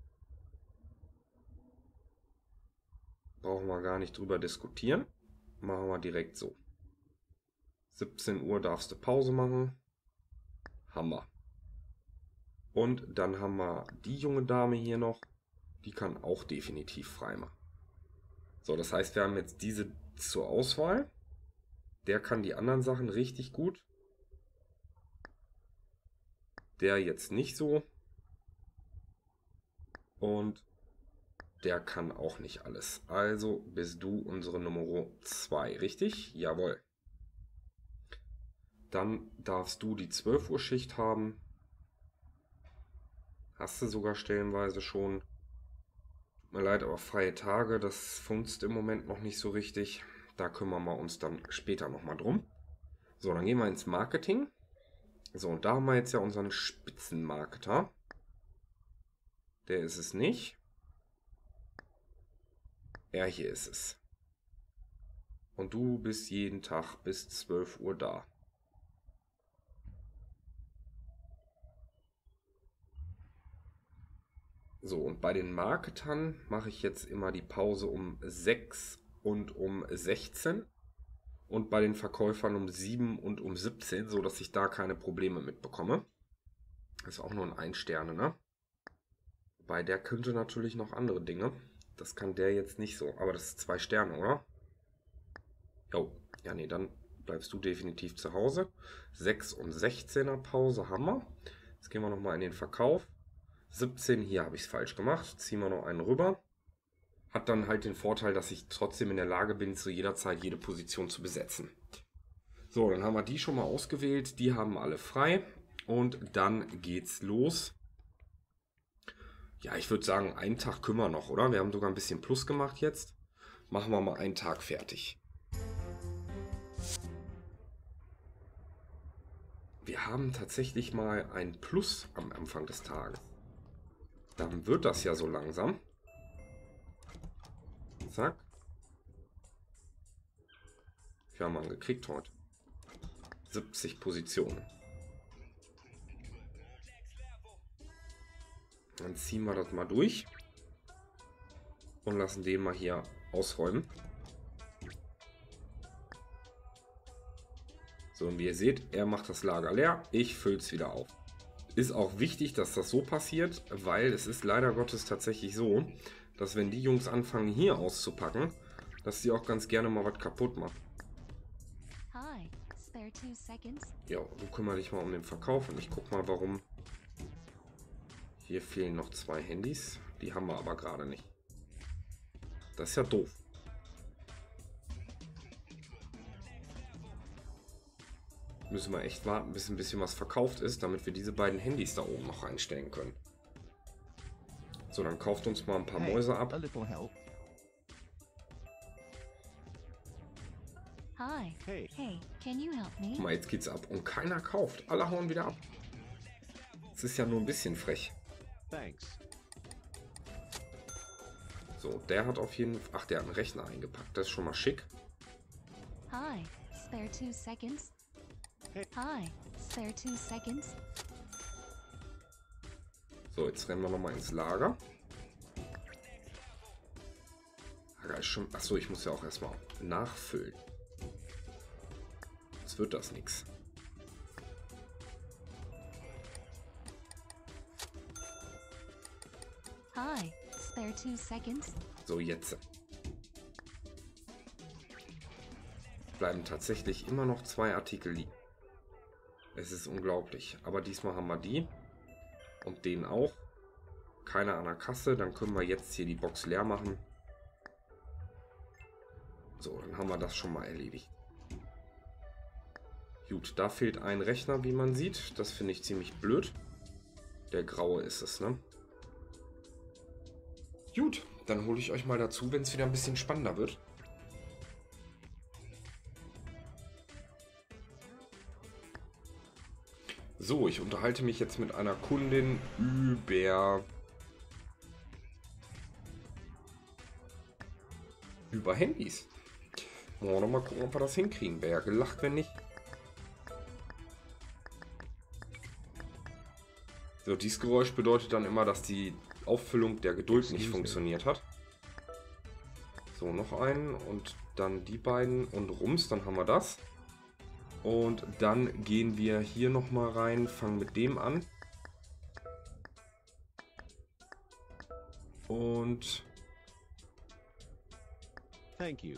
Brauchen wir gar nicht drüber diskutieren. Machen wir direkt so. 17 Uhr darfst du Pause machen. Hammer. Und dann haben wir die junge Dame hier noch. Die kann auch definitiv frei machen. So, das heißt, wir haben jetzt diese zur Auswahl. Der kann die anderen Sachen richtig gut. Der jetzt nicht so. Und der kann auch nicht alles. Also bist du unsere Nummer 2, richtig? Jawohl. Dann darfst du die 12 Uhr Schicht haben. Hast du sogar stellenweise schon. Tut mir leid, aber freie Tage, das funzt im Moment noch nicht so richtig. Da kümmern wir uns dann später nochmal drum. So, dann gehen wir ins Marketing. So, und da haben wir jetzt ja unseren Spitzenmarketer. Der ist es nicht. Er hier ist es. Und du bist jeden Tag bis 12 Uhr da. So, und bei den Marketern mache ich jetzt immer die Pause um 6 und um 16 und bei den Verkäufern um 7 und um 17, so dass ich da keine Probleme mitbekomme. Das ist auch nur ein 1-Sterne, ne? Wobei der könnte natürlich noch andere Dinge. Das kann der jetzt nicht so, aber das ist 2 Sterne, oder? Jo, ja nee, dann bleibst du definitiv zu Hause. 6 und 16er Pause haben wir. Jetzt gehen wir nochmal in den Verkauf. 17, hier habe ich es falsch gemacht. Ziehen wir noch einen rüber. Hat dann halt den Vorteil, dass ich trotzdem in der Lage bin, zu jeder Zeit jede Position zu besetzen. So, dann haben wir die schon mal ausgewählt. Die haben alle frei. Und dann geht's los. Ja, ich würde sagen, einen Tag können wir noch, oder? Wir haben sogar ein bisschen Plus gemacht jetzt. Machen wir mal einen Tag fertig. Wir haben tatsächlich mal ein Plus am Anfang des Tages. Dann wird das ja so langsam. Zack. Wie haben wir ihn gekriegt heute? 70 Positionen. Dann ziehen wir das mal durch. Und lassen den mal hier ausräumen. So, und wie ihr seht, er macht das Lager leer. Ich fülle es wieder auf. Ist auch wichtig, dass das so passiert, weil es ist leider Gottes tatsächlich so, dass wenn die Jungs anfangen hier auszupacken, dass sie auch ganz gerne mal was kaputt machen. Hi, spare 2 seconds. Ja, du kümmere dich mal um den Verkauf und ich guck mal, warum. Hier fehlen noch 2 Handys, die haben wir aber gerade nicht. Das ist ja doof. Müssen wir echt warten, bis ein bisschen was verkauft ist, damit wir diese beiden Handys da oben noch reinstellen können. So, dann kauft uns mal ein paar Mäuse ab. A little help. Hi. Hey. Hey, can you help me? Guck mal, jetzt geht's ab und keiner kauft. Alle hauen wieder ab. Es ist ja nur ein bisschen frech. Thanks. So, der hat auf jeden Fall... Ach, der hat einen Rechner eingepackt. Das ist schon mal schick. Hi, spare 2 seconds. Hey. Hi, spare 2 seconds. So, jetzt rennen wir nochmal ins Lager. Lager ist schon... Achso, ich muss ja auch erstmal nachfüllen. Jetzt wird das nichts. Hi, spare 2 seconds. So, jetzt. bleiben tatsächlich immer noch 2 Artikel liegen. Es ist unglaublich. Aber diesmal haben wir die. Und den auch. Keiner an der Kasse. Dann können wir jetzt hier die Box leer machen. So, dann haben wir das schon mal erledigt. Gut, da fehlt ein Rechner, wie man sieht. Das finde ich ziemlich blöd. Der graue ist es, ne? Gut, dann hole ich euch mal dazu, wenn es wieder ein bisschen spannender wird. So, ich unterhalte mich jetzt mit einer Kundin über Handys. Wollen wir noch mal gucken, ob wir das hinkriegen. Wäre ja gelacht, wenn nicht. So, dieses Geräusch bedeutet dann immer, dass die Auffüllung der Geduld nicht funktioniert hat. So, noch einen und dann die beiden und rums, dann haben wir das. Und dann gehen wir hier nochmal rein, fangen mit dem an. Und... Thank you.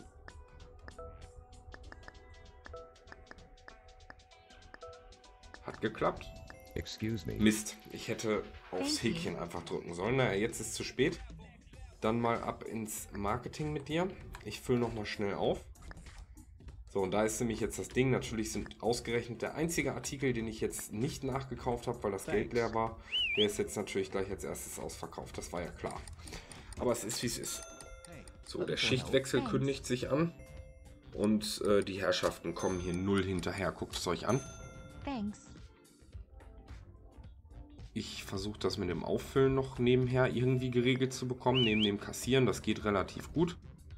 Hat geklappt. Excuse me. Mist, ich hätte aufs Häkchen einfach drücken sollen. Naja, jetzt ist es zu spät. Dann mal ab ins Marketing mit dir. Ich fülle nochmal schnell auf. So, und da ist nämlich jetzt das Ding. Natürlich sind ausgerechnet der einzige Artikel, den ich jetzt nicht nachgekauft habe, weil das Geld leer war. Der ist jetzt natürlich gleich als erstes ausverkauft. Das war ja klar. Aber es ist, wie es ist. So, der Schichtwechsel kündigt sich an. Und die Herrschaften kommen hier null hinterher. Guckt es euch an. Thanks. Ich versuche das mit dem Auffüllen noch nebenher irgendwie geregelt zu bekommen, neben dem Kassieren. Das geht relativ gut.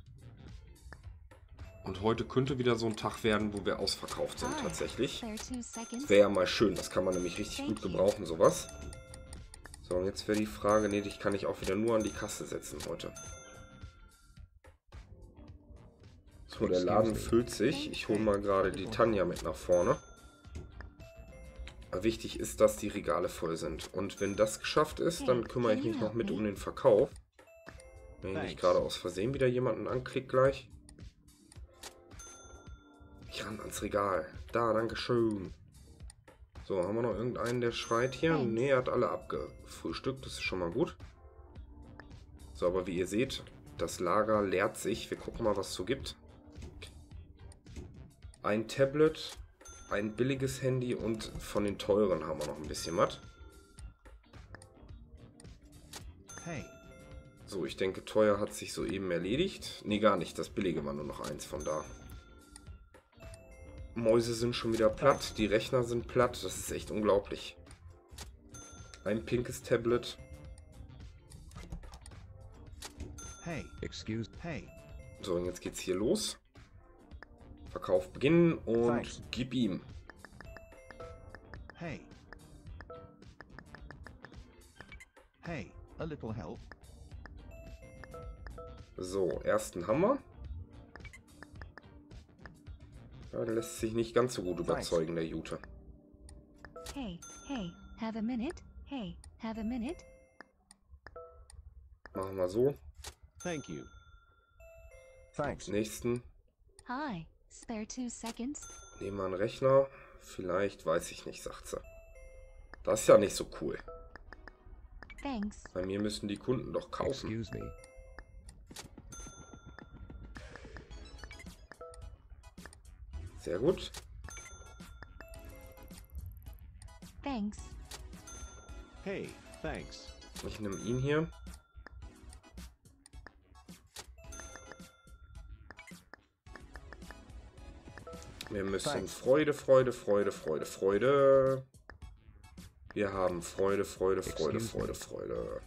Und heute könnte wieder so ein Tag werden, wo wir ausverkauft sind tatsächlich. Das wäre ja mal schön, das kann man nämlich richtig gut gebrauchen, sowas. So, und jetzt wäre die Frage, nee, dich kann ich auch wieder nur an die Kasse setzen heute. So, der Laden füllt sich. Ich hole mal gerade die Tanja mit nach vorne. Wichtig ist, dass die Regale voll sind. Und wenn das geschafft ist, dann kümmere ich mich noch mit um den Verkauf. Wenn ich nicht gerade aus Versehen wieder jemanden anklicke gleich. Ich ran ans Regal. Da, dankeschön. So, haben wir noch irgendeinen, der schreit hier? Ne, er hat alle abgefrühstückt. Das ist schon mal gut. So, aber wie ihr seht, das Lager leert sich. Wir gucken mal, was es so gibt. Ein Tablet, ein billiges Handy und von den teuren haben wir noch ein bisschen was. Hey. So, ich denke, teuer hat sich soeben erledigt. Ne, gar nicht. Das billige war nur noch eins von da. Mäuse sind schon wieder platt. Die Rechner sind platt. Das ist echt unglaublich. Ein pinkes Tablet. Hey. Excuse. Hey. So, und jetzt geht's hier los. Verkauf beginnen und gib ihm. Hey. Hey, a little help. So, ersten Hammer. Ja, der lässt sich nicht ganz so gut überzeugen, der Jute. Hey, hey, have a minute? Hey, have a minute? Machen wir so. Thank you. Thanks. Nächsten. Hi, spare 2 seconds? Nehmen wir einen Rechner. Vielleicht, weiß ich nicht, sagt sie. Das ist ja nicht so cool. Thanks. Bei mir müssen die Kunden doch kaufen. Excuse me. Sehr gut. Thanks. Hey, thanks. Ich nehme ihn hier. Wir müssen Freude, Freude, Freude, Freude, Freude. Wir haben Freude, Freude, Freude, Freude, Freude.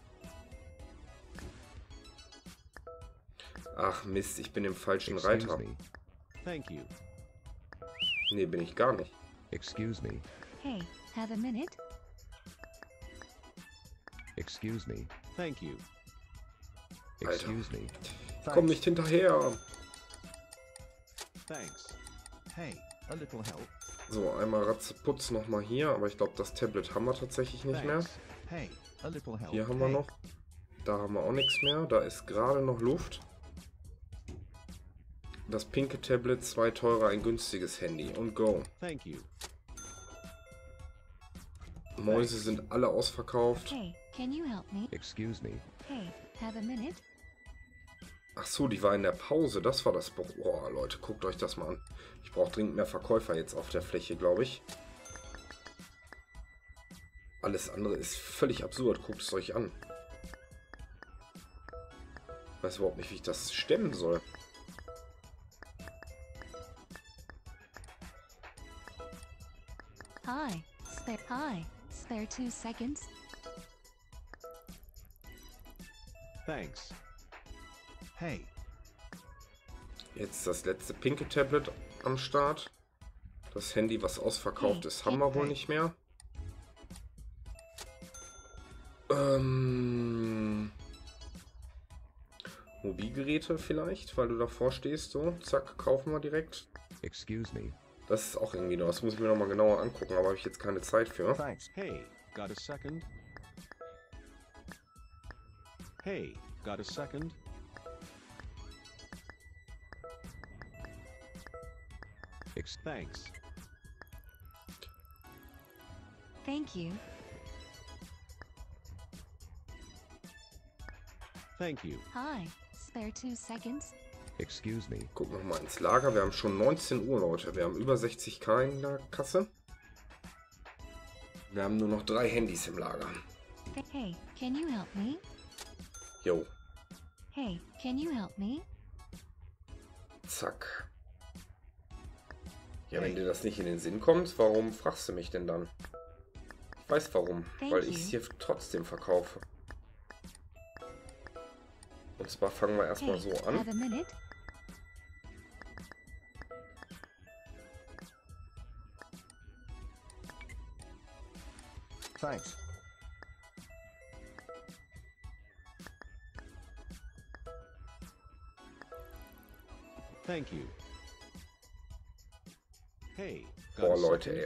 Ach Mist, ich bin im falschen Reiter. Excuse me. Thank you. Nee, bin ich gar nicht. Excuse me. Hey, have a minute? Excuse me. Thank you. Excuse me. Komm nicht hinterher. Thanks. Hey, a little help. So, einmal Ratzeputz nochmal hier, aber ich glaube, das Tablet haben wir tatsächlich nicht mehr. Thanks. Hey, a little help. Hier haben wir Hey. noch. Da haben wir auch nichts mehr. Da ist gerade noch Luft. Das pinke Tablet, 2 teurer, ein günstiges Handy. Und go. Thank you. Mäuse sind alle ausverkauft. Hey, can you help me? Excuse me. Hey, have a minute? Ach so, die war in der Pause. Das war das. Boah, Leute, guckt euch das mal an. Ich brauche dringend mehr Verkäufer jetzt auf der Fläche, glaube ich. Alles andere ist völlig absurd. Guckt es euch an. Ich weiß überhaupt nicht, wie ich das stemmen soll. Hi, spare 2 seconds? Thanks. Hey, Jetzt das letzte pinke Tablet am Start. Das Handy, was ausverkauft ist, haben wir wohl nicht mehr. Mobilgeräte vielleicht, weil du davor stehst. So, zack, kaufen wir direkt. Excuse me. Das ist auch irgendwie noch. Das muss ich mir nochmal genauer angucken, aber habe ich jetzt keine Zeit für. thanks. Hey, got a second? Hey, got a second? Thanks. Thank you. Thank you. Hi, spare 2 seconds? Excuse me. Gucken wir mal ins Lager. Wir haben schon 19 Uhr, Leute. Wir haben über 60.000 in der Kasse. Wir haben nur noch 3 Handys im Lager. Hey, can you help me? Jo, Hey, can you help me? zack. Ja, wenn dir das nicht in den Sinn kommt, warum fragst du mich denn dann? Ich weiß warum. Weil ich es hier trotzdem verkaufe. Und zwar fangen wir erstmal Hey, so an. have a minute? Thanks. Thank you. Hey, got Boah, a Leute, second? ey.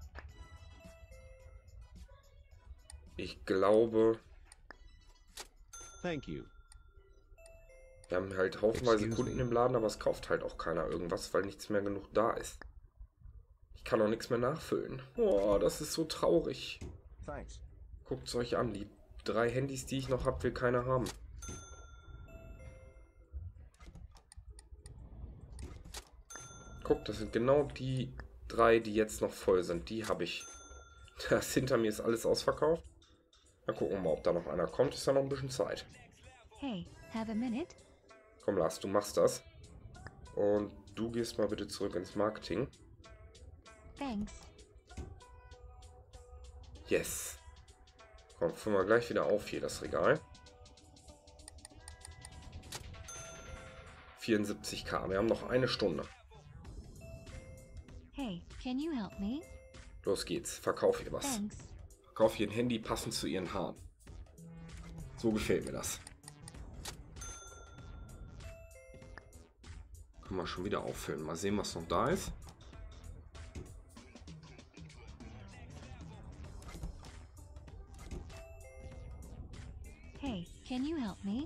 Ich glaube, Thank you. wir haben halt haufenweise Excuse Kunden me. im Laden, aber es kauft halt auch keiner irgendwas, weil nichts mehr genug da ist. Ich kann auch nichts mehr nachfüllen. Boah, das ist so traurig. Thanks. Guckt es euch an, die 3 Handys, die ich noch habe, will keiner haben. Guckt, das sind genau die 3, die jetzt noch voll sind. Die habe ich. Das hinter mir ist alles ausverkauft. Dann gucken wir mal, ob da noch einer kommt. Ist ja noch ein bisschen Zeit. Hey, have a minute? Komm, Lars, du machst das. Und du gehst mal bitte zurück ins Marketing. Thanks. Yes. Komm, füllen wir gleich wieder auf hier das Regal. 74.000. Wir haben noch eine Stunde. Hey, can you help me? Los geht's. Verkauf ihr was. Thanks. Verkauf ihr ein Handy passend zu ihren Haaren. So gefällt mir das. Können wir schon wieder auffüllen. Mal sehen, was noch da ist. Hey, can you help me?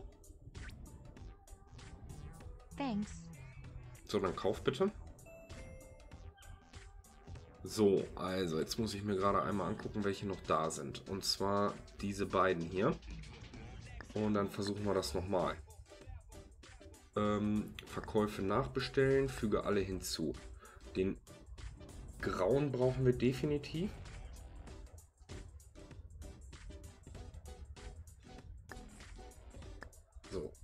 Thanks. So, dann kauf bitte. So, also jetzt muss ich mir gerade einmal angucken, welche noch da sind. Und zwar diese beiden hier. Und dann versuchen wir das nochmal. Verkäufe nachbestellen, füge alle hinzu. Den grauen brauchen wir definitiv. So.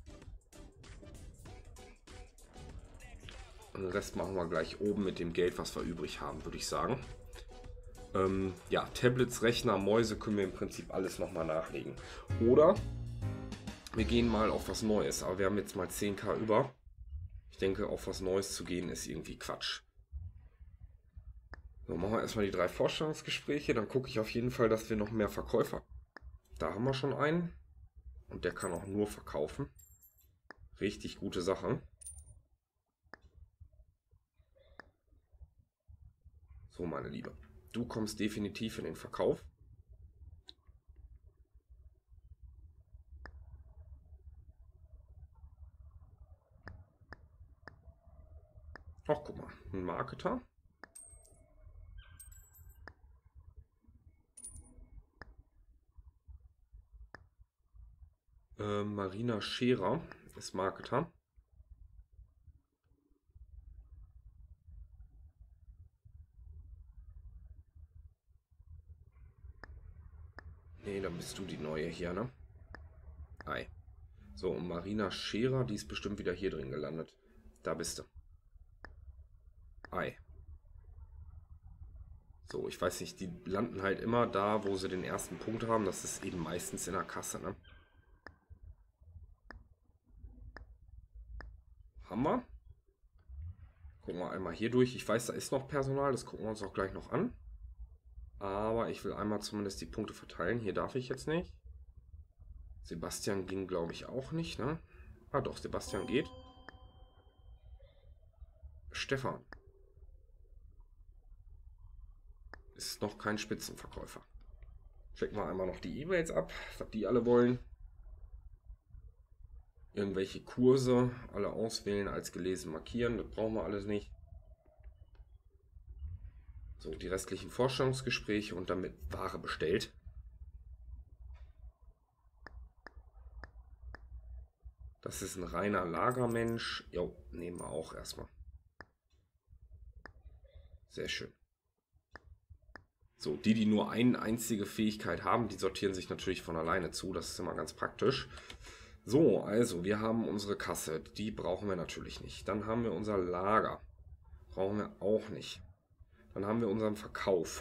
Und den Rest machen wir gleich oben mit dem Geld, was wir übrig haben, würde ich sagen. Ja, Tablets, Rechner, Mäuse können wir im Prinzip alles nochmal nachlegen. Oder wir gehen mal auf was Neues, aber wir haben jetzt mal 10.000 über. Ich denke, auf was Neues zu gehen ist irgendwie Quatsch. So, machen wir erstmal die 3 Vorstellungsgespräche, dann gucke ich auf jeden Fall, dass wir noch mehr Verkäufer. Da haben wir schon einen. Und der kann auch nur verkaufen. Richtig gute Sache. So, meine Liebe. Du kommst definitiv in den Verkauf. Ach, guck mal, ein Marketer. Marina Scherer ist Marketer. Nee, dann bist du die neue hier, ne? Ei. So, und Marina Scherer, die ist bestimmt wieder hier drin gelandet. Da bist du. Ei. So, ich weiß nicht, die landen halt immer da, wo sie den ersten Punkt haben. Das ist eben meistens in der Kasse, ne? Haben wir. Gucken wir einmal hier durch. Ich weiß, da ist noch Personal, das gucken wir uns auch gleich noch an. Aber ich will einmal zumindest die Punkte verteilen. Hier darf ich jetzt nicht. Sebastian ging, glaube ich, auch nicht, ne? Ah doch, Sebastian geht. Stefan. Ist noch kein Spitzenverkäufer. Checken wir einmal noch die E-Mails ab, was die alle wollen. Irgendwelche Kurse, alle auswählen, als gelesen markieren, das brauchen wir alles nicht. So, die restlichen Vorstellungsgespräche und damit Ware bestellt. Das ist ein reiner Lagermensch. Jo, nehmen wir auch erstmal. Sehr schön. So, die nur eine einzige Fähigkeit haben, die sortieren sich natürlich von alleine zu. Das ist immer ganz praktisch. So, also wir haben unsere Kasse. Die brauchen wir natürlich nicht. Dann haben wir unser Lager. Brauchen wir auch nicht. Dann haben wir unseren Verkauf.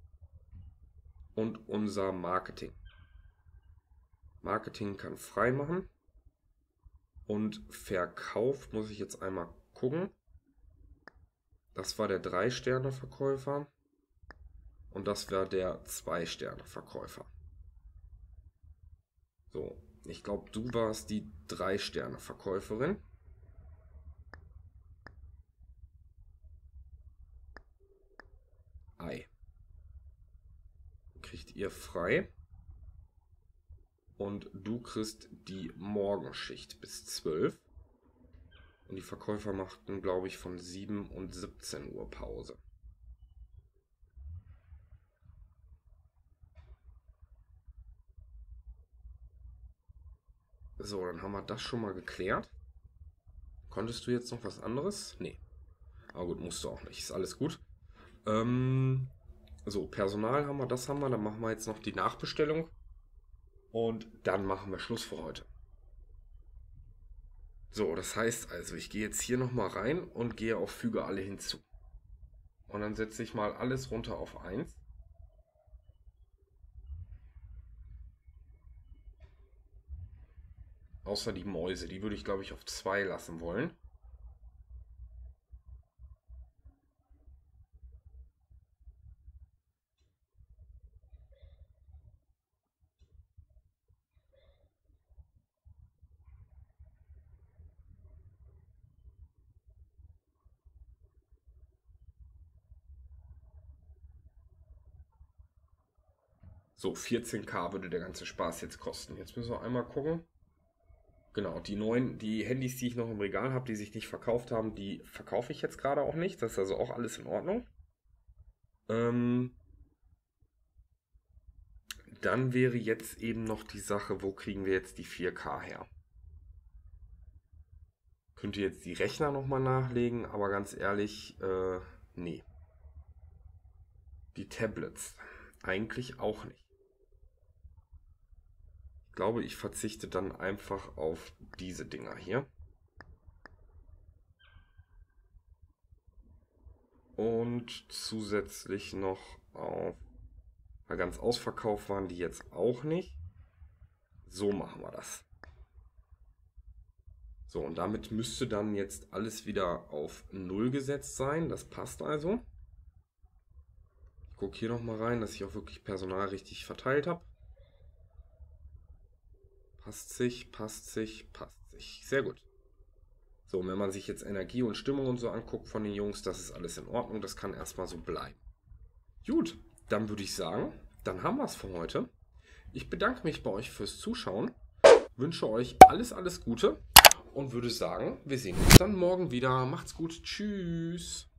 Und unser Marketing. Marketing kann frei machen. Und Verkauf muss ich jetzt einmal gucken. Das war der 3-Sterne-Verkäufer. Und das wäre der 2-Sterne-Verkäufer. So, ich glaube, du warst die 3-Sterne-Verkäuferin. Ei. Kriegt ihr frei. Und du kriegst die Morgenschicht bis 12. Und die Verkäufer machten, glaube ich, von 7 und 17 Uhr Pause. So, dann haben wir das schon mal geklärt. Konntest du jetzt noch was anderes? Nee. Aber gut, musst du auch nicht. Ist alles gut. So, Personal haben wir, das haben wir. Dann machen wir jetzt noch die Nachbestellung. Und dann machen wir Schluss für heute. So, das heißt also, ich gehe jetzt hier nochmal rein und gehe auf Füge alle hinzu. Und dann setze ich mal alles runter auf 1. Außer die Mäuse, die würde ich, glaube ich, auf 2 lassen wollen. So, 14.000 würde der ganze Spaß jetzt kosten. Jetzt müssen wir einmal gucken. Genau, die Handys, die ich noch im Regal habe, die sich nicht verkauft haben, die verkaufe ich jetzt gerade auch nicht. Das ist also auch alles in Ordnung. Dann wäre jetzt eben noch die Sache, wo kriegen wir jetzt die 4K her? Könnt ihr jetzt die Rechner nochmal nachlegen, aber ganz ehrlich, nee. Die Tablets eigentlich auch nicht. Ich glaube, ich verzichte dann einfach auf diese Dinger hier. Und zusätzlich noch auf, weil ganz ausverkauft waren die jetzt auch nicht. So machen wir das. So, und damit müsste dann jetzt alles wieder auf 0 gesetzt sein. Das passt also. Ich gucke hier nochmal rein, dass ich auch wirklich Personal richtig verteilt habe. Passt sich, passt sich, passt sich. Sehr gut. So, und wenn man sich jetzt Energie und Stimmung und so anguckt von den Jungs, das ist alles in Ordnung. Das kann erstmal so bleiben. Gut, dann würde ich sagen, dann haben wir es für heute. Ich bedanke mich bei euch fürs Zuschauen. Wünsche euch alles, alles Gute. und würde sagen, wir sehen uns dann morgen wieder. Macht's gut. Tschüss.